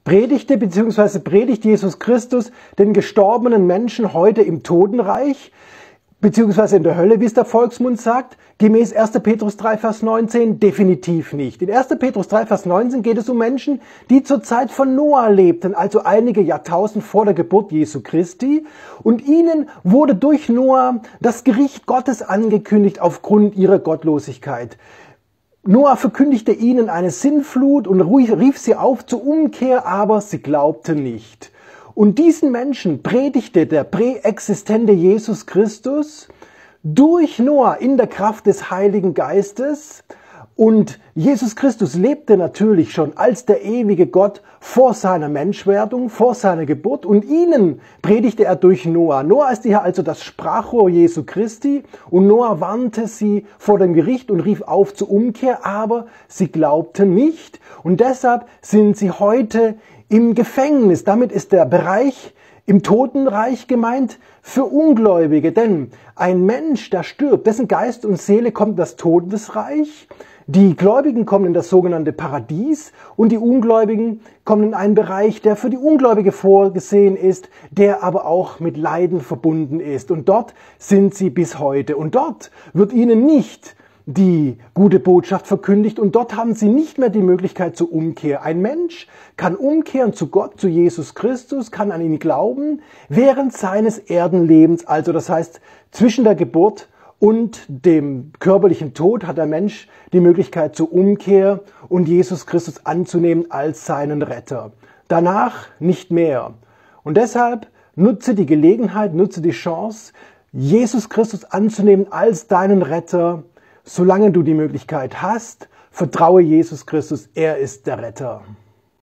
predigte bzw. predigt Jesus Christus den gestorbenen Menschen heute im Totenreich, beziehungsweise in der Hölle, wie es der Volksmund sagt, gemäß 1. Petrus 3, Vers 19, definitiv nicht. In 1. Petrus 3, Vers 19 geht es um Menschen, die zur Zeit von Noah lebten, also einige Jahrtausend vor der Geburt Jesu Christi. Und ihnen wurde durch Noah das Gericht Gottes angekündigt aufgrund ihrer Gottlosigkeit. Noah verkündigte ihnen eine Sintflut und rief sie auf zur Umkehr, aber sie glaubten nicht. Und diesen Menschen predigte der präexistente Jesus Christus durch Noah in der Kraft des Heiligen Geistes. Und Jesus Christus lebte natürlich schon als der ewige Gott vor seiner Menschwerdung, vor seiner Geburt. Und ihnen predigte er durch Noah. Noah ist hier also das Sprachrohr Jesu Christi. Und Noah warnte sie vor dem Gericht und rief auf zur Umkehr, aber sie glaubten nicht. Und deshalb sind sie heute im Gefängnis. Damit ist der Bereich im Totenreich gemeint für Ungläubige. Denn ein Mensch, der stirbt, dessen Geist und Seele kommt in das Todesreich. Die Gläubigen kommen in das sogenannte Paradies und die Ungläubigen kommen in einen Bereich, der für die Ungläubige vorgesehen ist, der aber auch mit Leiden verbunden ist. Und dort sind sie bis heute. Und dort wird ihnen nicht die gute Botschaft verkündigt und dort haben sie nicht mehr die Möglichkeit zur Umkehr. Ein Mensch kann umkehren zu Gott, zu Jesus Christus, kann an ihn glauben, während seines Erdenlebens, also das heißt zwischen der Geburt und dem körperlichen Tod hat der Mensch die Möglichkeit zur Umkehr und Jesus Christus anzunehmen als seinen Retter. Danach nicht mehr. Und deshalb nutze die Gelegenheit, nutze die Chance, Jesus Christus anzunehmen als deinen Retter. Solange du die Möglichkeit hast, vertraue Jesus Christus, er ist der Retter.